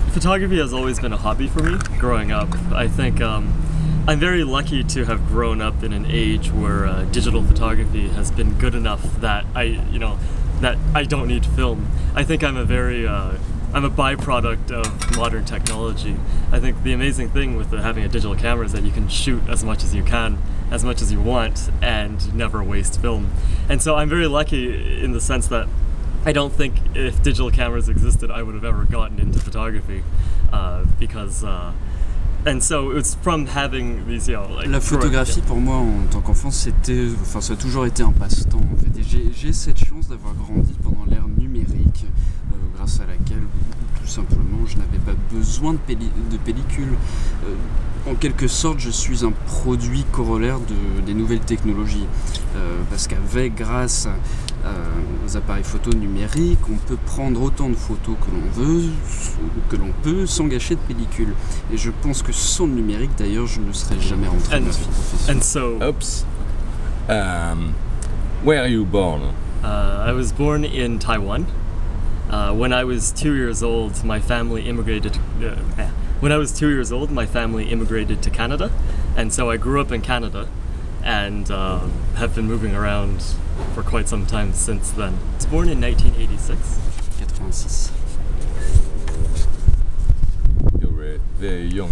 Photography has always been a hobby for me growing up. I think I'm very lucky to have grown up in an age where digital photography has been good enough that I don't need film. I think I'm a byproduct of modern technology. I think the amazing thing with having a digital camera is that you can shoot as much as you can, as much as you want, and never waste film. And so I'm very lucky in the sense that I don't think if digital cameras existed, I would have ever gotten into photography, and so it's from having these, La photographie pour moi en tant qu'enfant, ça a toujours été un passe-temps en fait. Et j'ai cette chance d'avoir grandi pendant l'ère numérique, grâce à laquelle tout simplement je n'avais pas besoin de pellicule. En quelque sorte, je suis un produit corollaire des nouvelles technologies, parce grâce aux appareils photo numériques, on peut prendre autant de photos que l'on peut sans gâcher de pellicule. Et je pense que sans le numérique, d'ailleurs, je ne serais jamais rentré dans la profession. And so, oops. Where are you born? I was born in Taiwan. When I was 2 years old, my family immigrated. When I was 2 years old, my family immigrated to Canada, and so I grew up in Canada, and have been moving around for quite some time since then. I was born in 1986. 86. You're very young.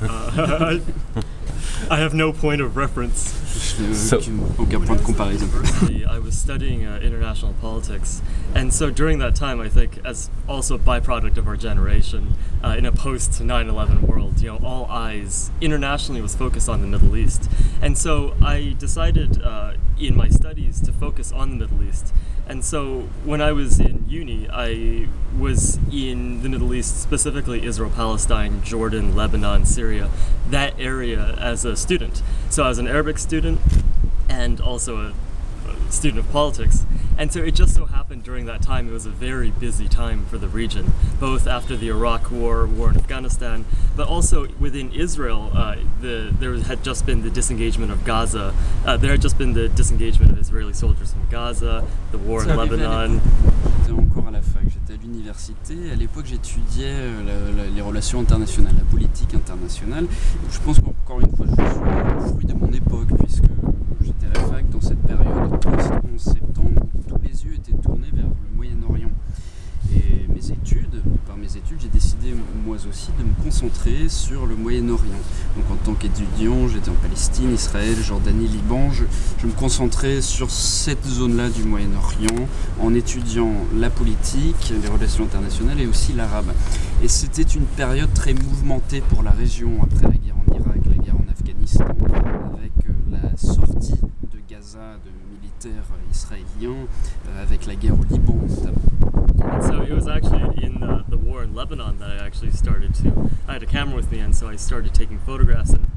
I have no point of reference. Aucun point de comparaison. I was studying international politics, and so during that time, I think, as also a byproduct of our generation, in a post-9/11 world, all eyes internationally was focused on the Middle East, and so I decided in my studies to focus on the Middle East. And so when I was in uni, I was in the Middle East, specifically Israel, Palestine, Jordan, Lebanon, Syria, that area as a student. So I was an Arabic student and also a student of politics. And so it just so happened during that time, it was a very busy time for the region, both after the Iraq war in Afghanistan, but also within Israel, there had just been the disengagement of Gaza. There had just been the disengagement of Israeli soldiers from Gaza, the war in Lebanon. J'étais encore à la fac, j'étais à l'université. À l'époque, j'étudiais les relations internationales, la politique internationale. Je pense qu'encore une fois, je suis le fruit de mon époque, puisque j'étais à la fac dans cette période post-11 septembre où tous les yeux étaient tournés vers le Moyen-Orient. Et par mes études, j'ai décidé moi aussi de me concentrer sur le Moyen-Orient. Donc en tant qu'étudiant, j'étais en Palestine, Israël, Jordanie, Liban. Je me concentrais sur cette zone-là du Moyen-Orient en étudiant la politique, les relations internationales et aussi l'arabe. Et c'était une période très mouvementée pour la région après la guerre en Irak, la guerre en Afghanistan, avec la sortie de Gaza de militaires israéliens, avec la guerre au Liban notamment. And so it was actually in the war in Lebanon that I actually started I had a camera with me, and so I started taking photographs. And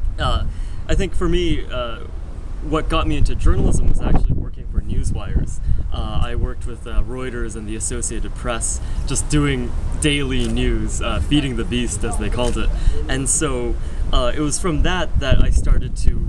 I think for me, what got me into journalism was actually working for newswires. I worked with Reuters and the Associated Press, just doing daily news, feeding the beast as they called it. And so it was from that I started to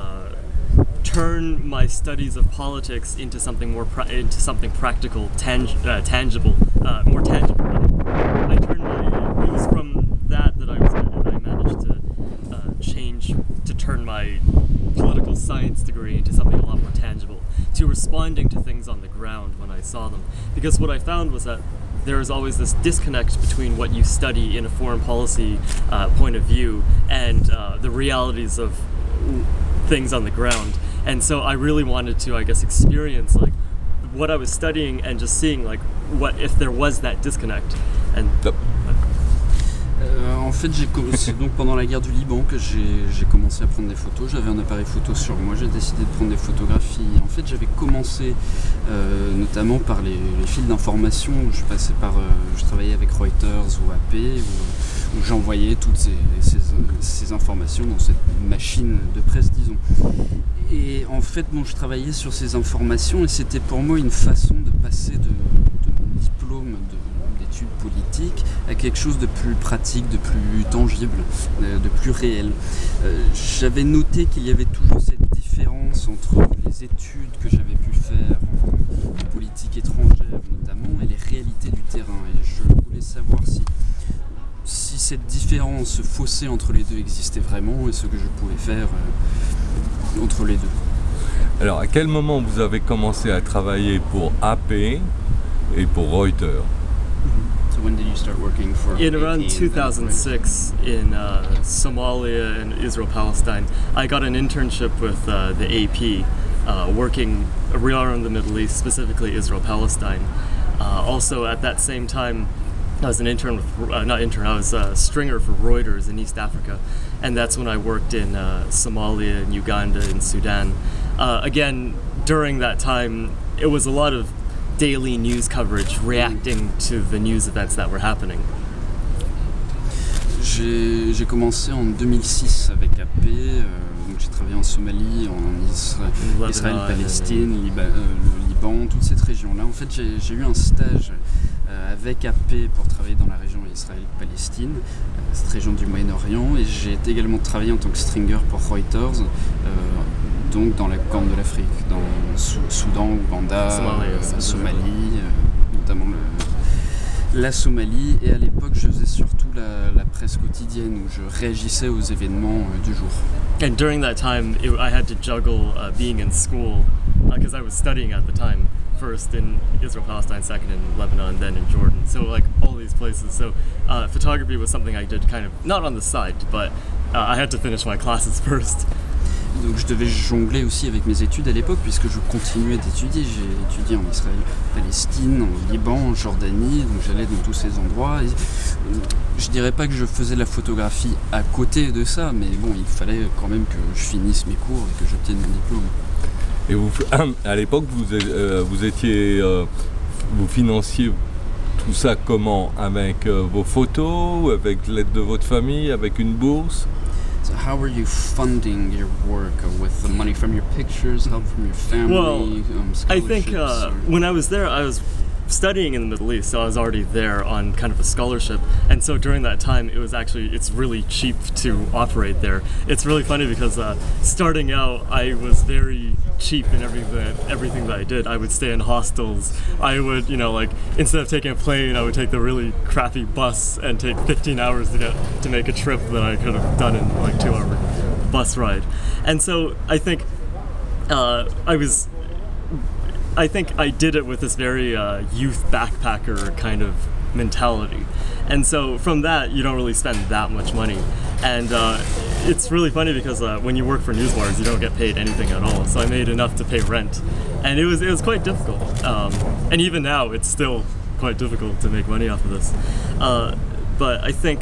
turn my studies of politics into something more practical, tangible, more tangible. It was from that I managed to turn my political science degree into something a lot more tangible, to responding to things on the ground when I saw them. Because what I found was that there is always this disconnect between what you study in a foreign policy point of view and the realities of things on the ground. And so I really wanted to, experience what I was studying and just seeing what if there was that disconnect. And en fait, c'est donc pendant la guerre du Liban que j'ai commencé à prendre des photos. J'avais un appareil photo sur moi, j'ai décidé de prendre des photographies. En fait, j'avais commencé notamment par les fils d'information. Je travaillais avec Reuters ou AP, où j'envoyais toutes ces informations dans cette machine de presse, disons. Et en fait, je travaillais sur ces informations et c'était pour moi une façon de passer de mon diplôme d'études politiques à quelque chose de plus pratique, de plus tangible, de plus réel. J'avais noté qu'il y avait toujours cette différence entre les études que j'avais pu faire en politique étrangère notamment et les réalités du terrain. Et je voulais savoir si cette différence, ce fossé entre les deux existait vraiment et ce que je pouvais faire entre les deux. Alors, à quel moment vous avez commencé à travailler pour AP et pour Reuters? So when did you start working for In around AP and then 2006 in Somalia and Israel-Palestine, I got an internship with the AP, working around the Middle East, specifically Israel-Palestine. Also, at that same time, I was an intern with, I was a stringer for Reuters in East Africa, and that's when I worked in Somalia and Uganda and Sudan. Again, during that time, it was a lot of daily news coverage reacting to the news events that were happening. J'ai commencé en 2006 avec AP, donc j'ai travaillé en Somalie, en Israël, Palestine, le Liban, toute cette région-là. En fait, j'ai eu un stage avec AP pour travailler dans la région Israël-Palestine, cette région du Moyen-Orient, et j'ai également travaillé en tant que stringer pour Reuters, donc dans la Corne de l'Afrique, dans Soudan, Ouganda, Somalie, notamment la Somalie. Et à l'époque, je faisais surtout la presse quotidienne où je réagissais aux événements du jour. And during that time, I had to juggle being in school because I was studying at the time. First in Israel-Palestine, second in Lebanon, then in Jordan. So like all these places. So photography was something I did kind of not on the side, but I had to finish my classes first. Donc je devais jongler aussi avec mes études à l'époque puisque je continuais d'étudier. J'ai étudié en Israël, Palestine, en Liban, en Jordanie, donc j'allais dans tous ces endroits. Et je dirais pas que je faisais de la photographie à côté de ça, mais bon, il fallait quand même que je finisse mes cours et que j'obtienne mon diplôme. Et vous, à l'époque, vous financiez tout ça comment? Avec vos photos, avec l'aide de votre famille, avec une bourse? So how were you funding your work? With the money from your pictures, help from your family? Well, I think scholarships, when I was there, I was studying in the Middle East, so I was already there on kind of a scholarship. And so during that time, it's really cheap to operate there. It's really funny because starting out, I was very cheap in everything that I did. I would stay in hostels. I would, instead of taking a plane, I would take the really crappy bus and take 15 hours to make a trip that I could have done in like 2-hour bus ride. And so I think I did it with this very youth backpacker kind of mentality. And so from that, you don't really spend that much money. And it's really funny because when you work for Newswires, you don't get paid anything at all. So I made enough to pay rent. And it was quite difficult. And even now, it's still quite difficult to make money off of this. But I think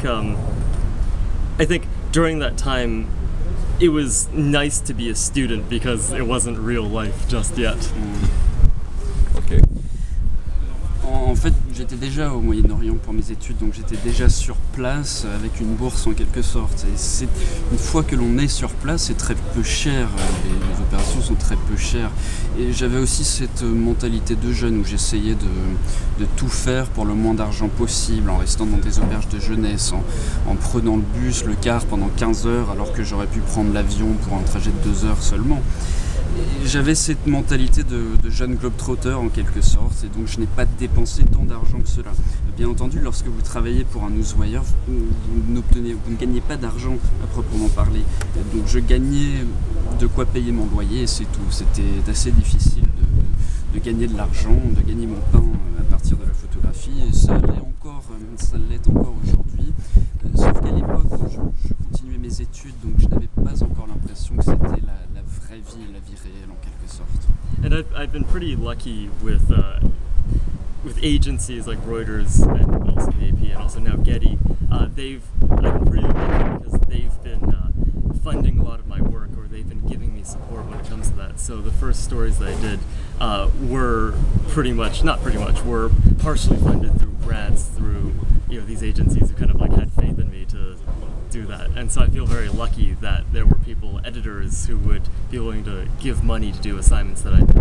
during that time, it was nice to be a student because it wasn't real life just yet. Ok. En fait, j'étais déjà au Moyen-Orient pour mes études, donc j'étais déjà sur place avec une bourse en quelque sorte. Et une fois que l'on est sur place, c'est très peu cher, les opérations sont très peu chères. Et j'avais aussi cette mentalité de jeune où j'essayais de tout faire pour le moins d'argent possible, en restant dans des auberges de jeunesse, en prenant le bus, le car pendant 15 heures, alors que j'aurais pu prendre l'avion pour un trajet de 2 heures seulement. J'avais cette mentalité de jeune globetrotter en quelque sorte, et donc je n'ai pas dépensé tant d'argent que cela. Bien entendu, lorsque vous travaillez pour un newswire, vous ne gagnez pas d'argent à proprement parler. Donc je gagnais de quoi payer mon loyer et c'est tout. C'était assez difficile de gagner de l'argent, de gagner mon pain à partir de la photographie, et ça l'est encore aujourd'hui. Sauf qu'à l'époque, je continuais mes études, donc je n'avais pas encore l'impression que c'était la vraie vie, la vie réelle en quelque sorte. And I've been pretty lucky with agencies like Reuters and also the AP and also now Getty. I've been pretty lucky because they've been funding a lot of my work, or they've been giving me support when it comes to that. So the first stories that I did were were partially funded through grants through these agencies who kind of had faith in me to do that. And so I feel very lucky that there were editors who would be willing to give money to do assignments that I did.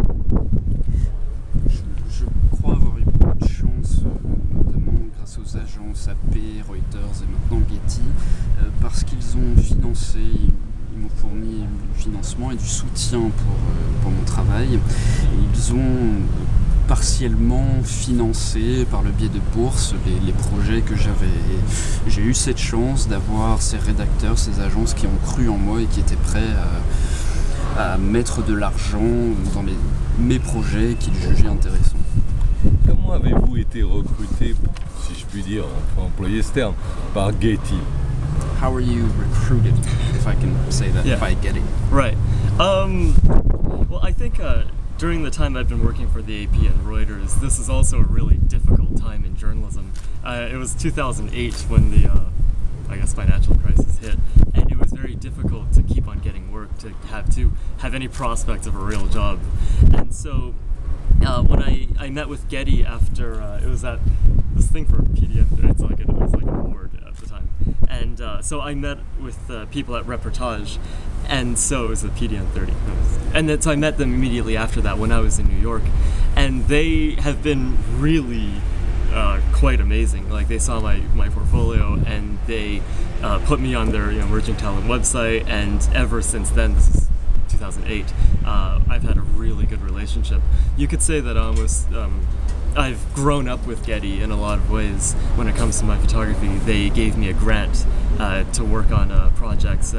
Je crois avoir eu beaucoup de chance, notamment grâce aux agences AP, Reuters et maintenant Getty, parce qu'ils ont financé, ils m'ont fourni du financement et du soutien pour mon travail. Et ils ont partiellement financé par le biais de bourses les projets que j'avais. J'ai eu cette chance d'avoir ces rédacteurs, ces agences qui ont cru en moi et qui étaient prêts à mettre de l'argent dans mes projets qu'ils jugeaient intéressants. Comment avez-vous été recruté, si je puis dire, on peut employer ce terme, par Getty? How were you recruited, if I can say that, Yeah. by Getty? Right. Well, I think during the time I've been working for the AP and Reuters, this is also a really difficult time in journalism. It was 2008 when the, I guess, financial crisis hit, and it was very difficult to keep on getting work, to have any prospects of a real job. And so when I met with Getty after, it was at this thing for PDN, it was like an award at the time. And so I met with people at Reportage, and so it was a PDN 30. And then, so I met them immediately after that when I was in New York, and they have been really quite amazing. Like, they saw my portfolio and they put me on their Emerging Talent website, and ever since then, this is 2008, I've had a really good relationship. You could say that I've grown up with Getty in a lot of ways when it comes to my photography. They gave me a grant to work on projects.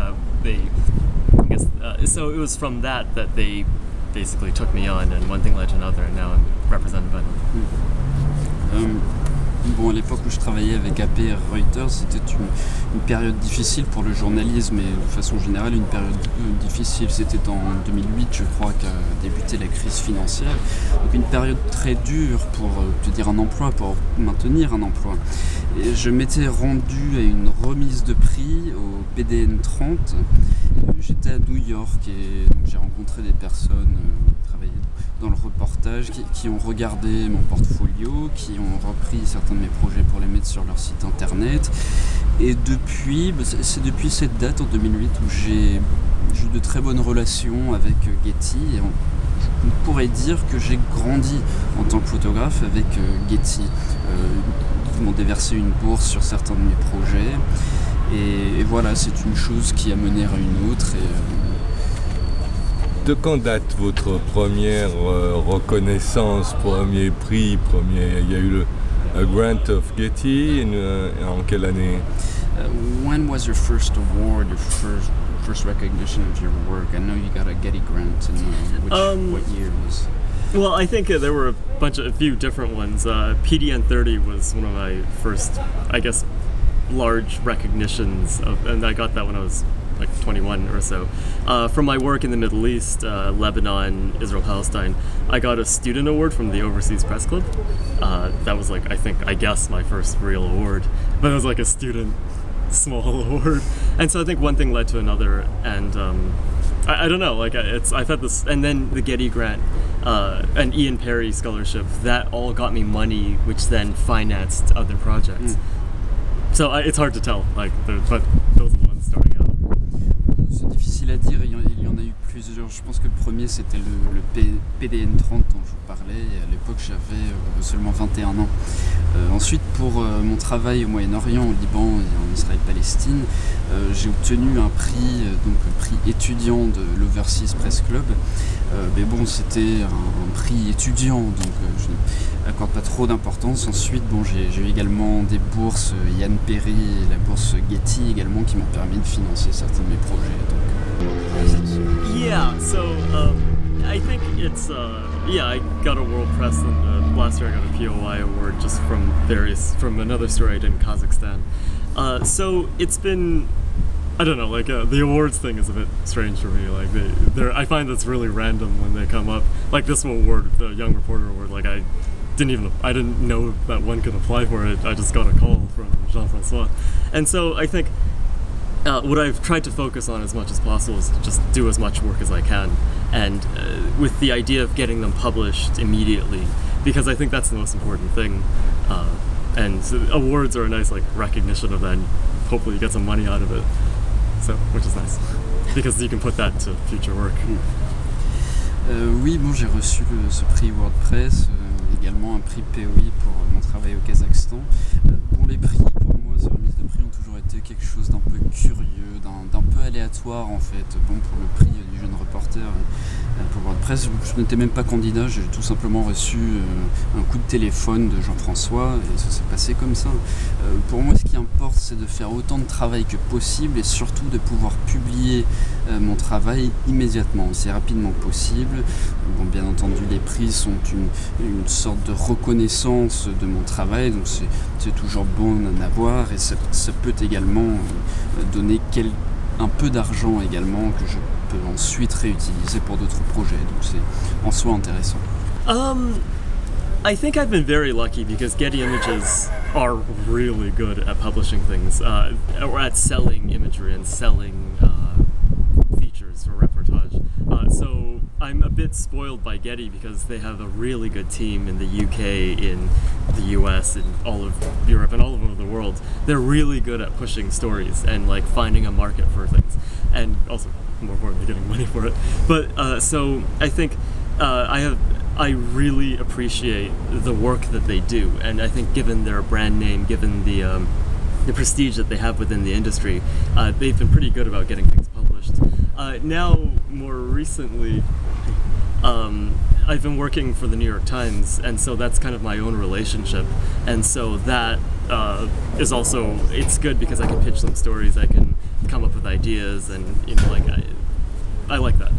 So it was from that they basically took me on, and one thing led to another, and now I'm represented by them. Bon, à l'époque où je travaillais avec AP et Reuters, c'était une période difficile pour le journalisme, et de façon générale une période difficile. C'était en 2008, je crois, qu'a débuté la crise financière. Donc une période très dure pour obtenir un emploi, pour maintenir un emploi. Et je m'étais rendu à une remise de prix au PDN 30. J'étais à New York et donc j'ai rencontré des personnes qui travaillaient dans le reportage, qui ont regardé mon portfolio, qui ont repris certains de mes projets pour les mettre sur leur site internet. Et depuis, c'est depuis cette date, en 2008, où j'ai eu de très bonnes relations avec Getty. Et on pourrait dire que j'ai grandi en tant que photographe avec Getty. Ils m'ont déversé une bourse sur certains de mes projets. Et voilà, c'est une chose qui a mené à une autre. De quand date votre première reconnaissance, premier prix, il y a eu le grant of Getty, en quelle année? When was your first award, your first recognition of your work? I know you got a Getty grant, and what year was? Well, I think there were a few different ones. PDN 30 was one of my first, I guess, large recognitions and I got that when I was like 21 or so. From my work in the Middle East, Lebanon, Israel, Palestine, I got a student award from the Overseas Press Club. That was like, I guess my first real award, but it was like a student small award. And so I think one thing led to another, and I don't know, like I've had this, and then the Getty grant, and Ian Perry scholarship, that all got me money, which then financed other projects. So it's hard to tell, like, but those are the ones starting out. C'est difficile à dire, il y en a eu plusieurs. Je pense que le premier c'était le PDN 30 dont je vous parlais, et à l'époque j'avais seulement 21 ans. Ensuite, pour mon travail au Moyen-Orient, au Liban et en Israël-Palestine, j'ai obtenu un prix, donc le prix étudiant de l'Overseas Press Club. Mais bon, c'était un prix étudiant, donc je n'accorde pas trop d'importance. Ensuite, bon, j'ai eu également des bourses Ian Perry et la bourse Getty également, qui m'ont permis de financer certains de mes projets. Donc, yeah, so I think it's I got a World Press, and last year I got a POI award just from another story I did in Kazakhstan. So it's been, I don't know, like the awards thing is a bit strange for me. Like I find that's really random when they come up. Like this award, the Young Reporter Award, like I didn't know that one could apply for it. I just got a call from Jean-Francois, and so I think what I've tried to focus on as much as possible is to just do as much work as I can, and with the idea of getting them published immediately, because I think that's the most important thing. And so awards are a nice recognition of that, and hopefully you get some money out of it. So, which is nice, because you can put that to future work. Oui, bon, j'ai reçu ce prix WordPress, également un prix POI pour mon travail au Kazakhstan. Bon, les prix pour moi ces remises de prix ont toujours été quelque chose d'un peu curieux, d'un peu aléatoire en fait. Bon, pour le prix du jeune reporter pour WordPress, je n'étais même pas candidat, j'ai tout simplement reçu un coup de téléphone de Jean-François et ça s'est passé comme ça. Pour moi, ce qui importe, c'est de faire autant de travail que possible et surtout de pouvoir publier mon travail immédiatement, aussi rapidement possible. Bon, bien entendu, les prix sont une sorte de reconnaissance de mon travail, donc c'est toujours bon d'en avoir et ça peut également donner un peu d'argent également que je peux ensuite réutiliser pour d'autres projets, donc c'est en soi intéressant. I think I've been very lucky because Getty Images are really good at publishing things, or at selling imagery and selling features for reportage. So I'm a bit spoiled by Getty because they have a really good team in the UK, in the US, in all of Europe and all over the world. They're really good at pushing stories and like finding a market for things, and also more importantly getting money for it. But so I think I really appreciate the work that they do, and I think given their brand name, given the prestige that they have within the industry, they've been pretty good about getting things published. Now, more recently, I've been working for the New York Times, and so that's kind of my own relationship, and so that is also, it's good because I can pitch them stories, I can come up with ideas, and you know, like I like that.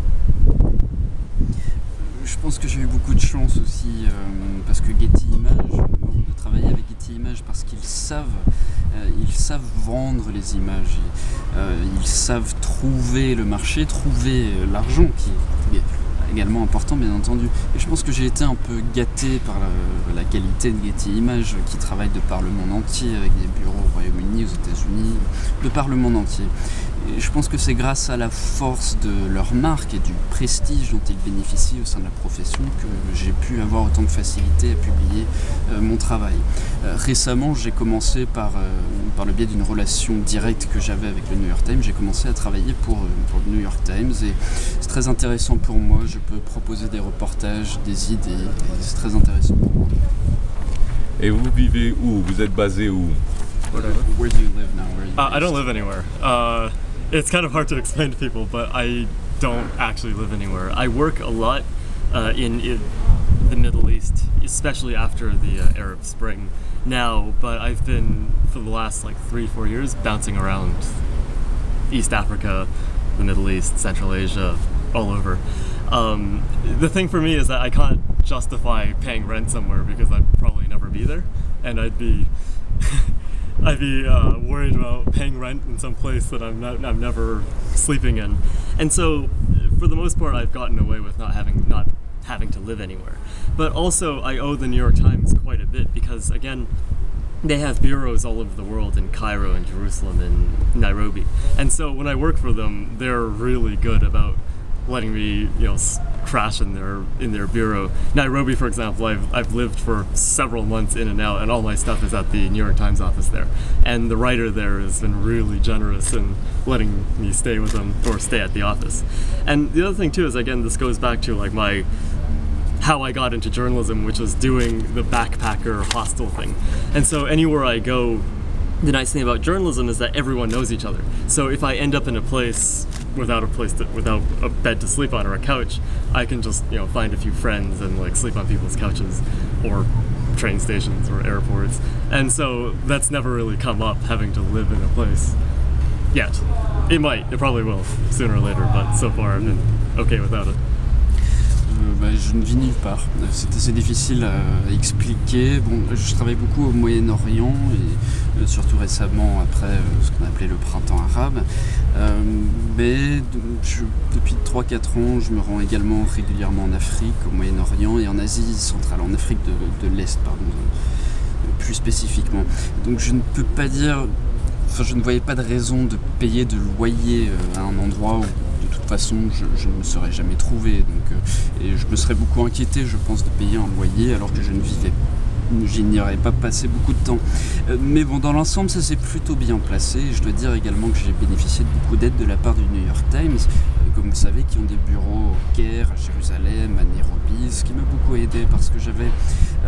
Je pense que j'ai eu beaucoup de chance aussi parce que Getty Images, de travailler avec Getty Images parce qu'ils savent vendre les images, ils savent trouver le marché, trouver l'argent qui est également important bien entendu. Et je pense que j'ai été un peu gâté par la qualité de Getty Images qui travaille de par le monde entier avec des bureaux au Royaume-Uni, aux États-Unis, de par le monde entier. Et je pense que c'est grâce à la force de leur marque et du prestige dont ils bénéficient au sein de la profession que j'ai pu avoir autant de facilité à publier mon travail. Récemment, j'ai commencé par le biais d'une relation directe que j'avais avec le New York Times, j'ai commencé à travailler pour le New York Times et c'est très intéressant pour moi, je peux proposer des reportages, des idées, et c'est très intéressant pour moi. Et vous vivez où? Vous êtes basé où? Where do you live now? Where are you I don't based? live anywhere. It's kind of hard to explain to people, but I don't actually live anywhere. I work a lot in the Middle East, especially after the Arab Spring now, but I've been, for the last like 3-4 years, bouncing around East Africa, the Middle East, Central Asia, all over. The thing for me is that I can't justify paying rent somewhere because I'd probably never be there, and I'd be worried about paying rent in some place that I'm never sleeping in, and so for the most part I've gotten away with not having to live anywhere. But also I owe the New York Times quite a bit because again, they have bureaus all over the world in Cairo and Jerusalem and Nairobi, and so when I work for them, they're really good about letting me, you know, crash in their bureau. Nairobi, for example, I've lived for several months in and out, and all my stuff is at the New York Times office there. And the writer there has been really generous in letting me stay with them or stay at the office. And the other thing too is, again, this goes back to like how I got into journalism, which was doing the backpacker hostel thing. And so anywhere I go, the nice thing about journalism is that everyone knows each other. So if I end up in a place without a bed to sleep on or a couch, I can just, you know, find a few friends and like sleep on people's couches or train stations or airports. And so that's never really come up, having to live in a place yet. It probably will sooner or later, but so far I've been okay without it. Je ne vis nulle part. C'est assez difficile à expliquer. Bon, je travaille beaucoup au Moyen-Orient et surtout récemment après ce qu'on appelait le printemps arabe. Mais depuis 3-4 ans, je me rends également régulièrement en Afrique, au Moyen-Orient et en Asie centrale, en Afrique de l'Est, pardon, plus spécifiquement. Donc je ne peux pas dire, je ne voyais pas de raison de payer de loyer à un endroit où de toute façon je ne me serais jamais trouvé, et je me serais beaucoup inquiété, je pense, de payer un loyer alors que je n'y aurais pas passé beaucoup de temps. Mais bon, dans l'ensemble, ça s'est plutôt bien placé. Je dois dire également que j'ai bénéficié de beaucoup d'aide de la part du New York Times, comme vous savez, qui ont des bureaux au Caire, à Jérusalem, à Nairobi, ce qui m'a beaucoup aidé parce que j'avais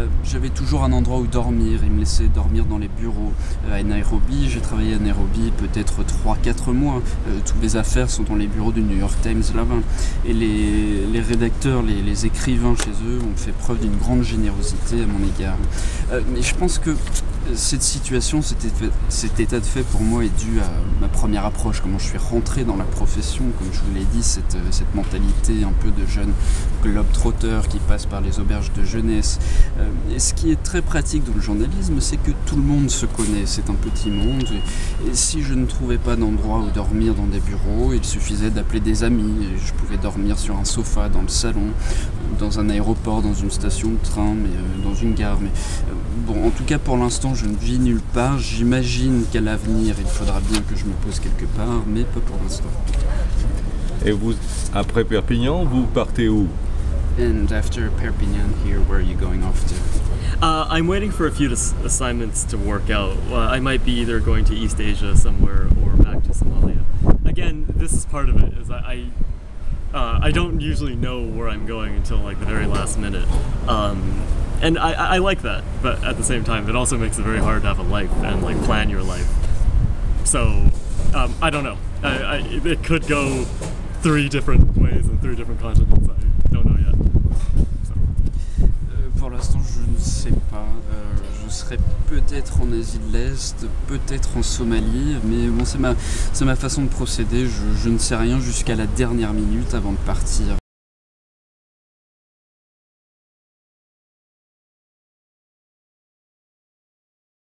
J'avais toujours un endroit où dormir, ils me laissaient dormir dans les bureaux. À Nairobi, j'ai travaillé à Nairobi peut-être 3-4 mois. Toutes mes affaires sont dans les bureaux du New York Times là-bas. Et les rédacteurs, les écrivains chez eux ont fait preuve d'une grande générosité à mon égard. Mais je pense que cette situation, cet état de fait pour moi est dû à ma première approche, comment je suis rentré dans la profession, comme je vous l'ai dit, cette mentalité un peu de jeune globe-trotter qui passe par les auberges de jeunesse. Et ce qui est très pratique dans le journalisme, c'est que tout le monde se connaît, c'est un petit monde. Et si je ne trouvais pas d'endroit où dormir dans des bureaux, il suffisait d'appeler des amis. Et je pouvais dormir sur un sofa, dans le salon, dans un aéroport, dans une station de train, dans une gare. Mais bon, en tout cas pour l'instant, je ne vis nulle part. J'imagine qu'à l'avenir, il faudra bien que je me pose quelque part, mais pas pour l'instant. Et vous, après Perpignan, vous partez où? And after Perpignan here, where are you going off to? I'm waiting for a few assignments to work out. I might be either going to East Asia somewhere or back to Somalia. Again, this is part of it. Is I don't usually know where I'm going until like the very last minute. And I like that, but at the same time, it also makes it very hard to have a life and like plan your life. So I don't know. It could go 3 different ways and 3 different continents. I don't know yet. So. Pour l'instant, je ne sais pas. Je serai peut-être en Asie de l'Est, peut-être en Somalie, mais bon, c'est ma façon de procéder. Je ne sais rien jusqu'à la dernière minute avant de partir.